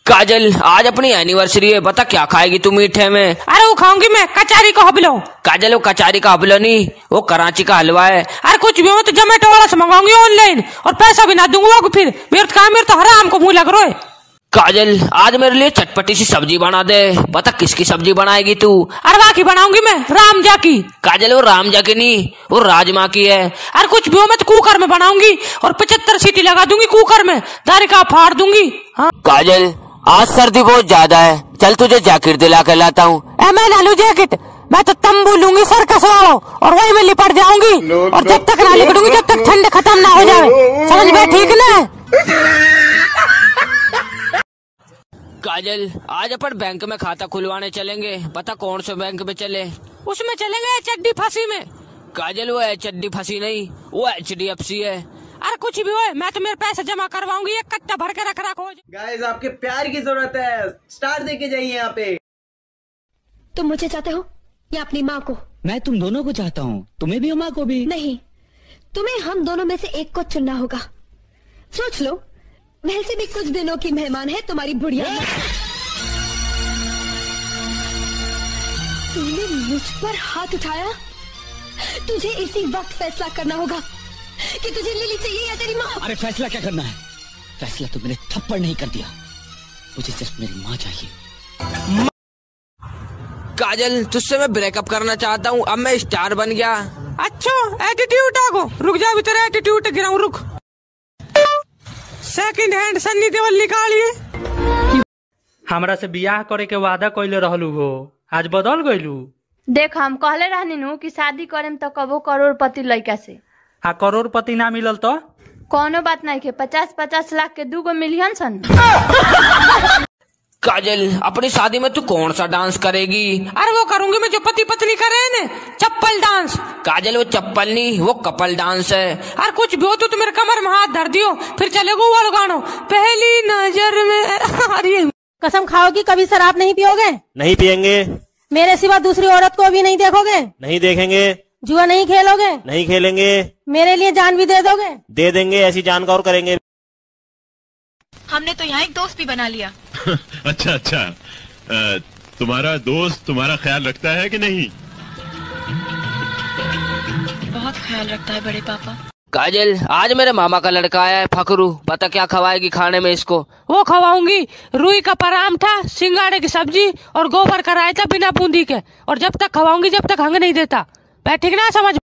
काजल, आज अपनी एनिवर्सरी है, बता क्या खाएगी तू मीठे में? अरे वो खाऊंगी मैं कचारी का हबलो। काजल, वो कचारी का हबलो नहीं, वो कराची का हलवा है। अरे कुछ भी हो तो जोमेटो वाला से मंगाऊंगी ऑनलाइन, और पैसा भी ना दूंगा वो फिर। मेरे तो हराम को मुंह लग रहा है। काजल, आज मेरे लिए चटपटी सी सब्जी बना दे। बता किसकी सब्जी बनाएगी तू? अरवा की बनाऊंगी मैं, रामजा की। काजल, वो रामजा की नहीं, वो राजमा की है। अरे कुछ भी हो, मैं तो कुकर में बनाऊंगी और 75 सीटी लगा दूंगी कुकर में, दारी का फाड़ दूंगी। हाँ काजल, आज सर्दी बहुत ज्यादा है, चल तुझे जैकेट दिला के लाता हूँ। मैं ना लूं जैकेट, मैं तो तंबू लूंगी सर्कस वालों, और वही में लिपट जाऊंगी। और जब तक ना लिपटूंगी जब तक ठंड खत्म ना हो जाए, समझ में? ठीक ना? काजल, आज अपन बैंक में खाता खुलवाने चलेंगे, बता कौन से बैंक में चले? उसमें चलेंगे चड्डी फंसी में। काजल, वो चड्डी फंसी नहीं, वो HDFC है। अरे कुछ भी हो, मैं तो मेरे पैसे जमा करवाऊंगी, एक कट्टा भर के रख हो। गाइस, आपके प्यार की जरूरत है, स्टार देके जाइए यहाँ पे। तुम मुझे चाहते हो या अपनी माँ को? मैं तुम दोनों को चाहता हूँ, तुम्हें भी और माँ को भी। नहीं, तुम्हें हम दोनों में से एक को चुनना होगा। सोच लो, वैसे भी कुछ दिनों की मेहमान है तुम्हारी बुढ़िया। तूने मुझ पर हाथ उठाया, तुझे इसी वक्त फैसला करना होगा कि तुझे लिली चाहिए या तेरी माँ। अरे फैसला क्या करना है? फैसला तो मैंने थप्पड़ नहीं कर दिया, मुझे सिर्फ मेरी माँ चाहिए। काजल, तुझसे मैं ब्रेकअप करना चाहता हूँ, अब मैं स्टार बन गया। अच्छा एटीट्यूड आगो, रुक जा, तेरा एटीट्यूड गिराऊं, रुक। सेकंड हैंड सन्नी देओल निकालिए। हमरा से बियाह करे के वादा कइले रहलू हो, आज बदल गइलू। देख, हम कहले रहनी नु कि शादी करेम तो कबो करोड़पति लड़का से। हाँ, करोड़पति ना मिलल तो कोनो बात नहीं के 50-50 लाख के 2 मिलियन सन। काजल, अपनी शादी में तू कौन सा डांस करेगी? अरे वो करूंगी मैं जो पति पत्नी करे ने, चप्पल डांस। काजल, वो चप्पल नहीं, वो कपल डांस है। अरे कुछ भी हो तो मेरे कमर में हाथ धर दियो, फिर चलेगो वो गानो, पहली नजर में। अरे कसम खाओगी कभी शराब नहीं पियोगे? नहीं पियेंगे। मेरे सिवा दूसरी औरत को भी नहीं देखोगे? नहीं देखेंगे। जुआ नहीं खेलोगे? नहीं खेलेंगे। मेरे लिए जान भी दे दोगे? दे देंगे, ऐसी जान का और करेंगे। हमने तो यहाँ एक दोस्त भी बना लिया। अच्छा, तुम्हारा दोस्त तुम्हारा ख्याल रखता है कि नहीं? बहुत ख्याल रखता है बड़े पापा। काजल, आज मेरे मामा का लड़का आया है फकरू, बता क्या खवाएगी खाने में इसको? वो खवाऊंगी रुई का परांठा, सिंगाड़े की सब्जी और गोबर का रायता बिना बूंदी के, और जब तक खवाऊंगी जब तक हंग नहीं देता। मैं ठीक ना समझ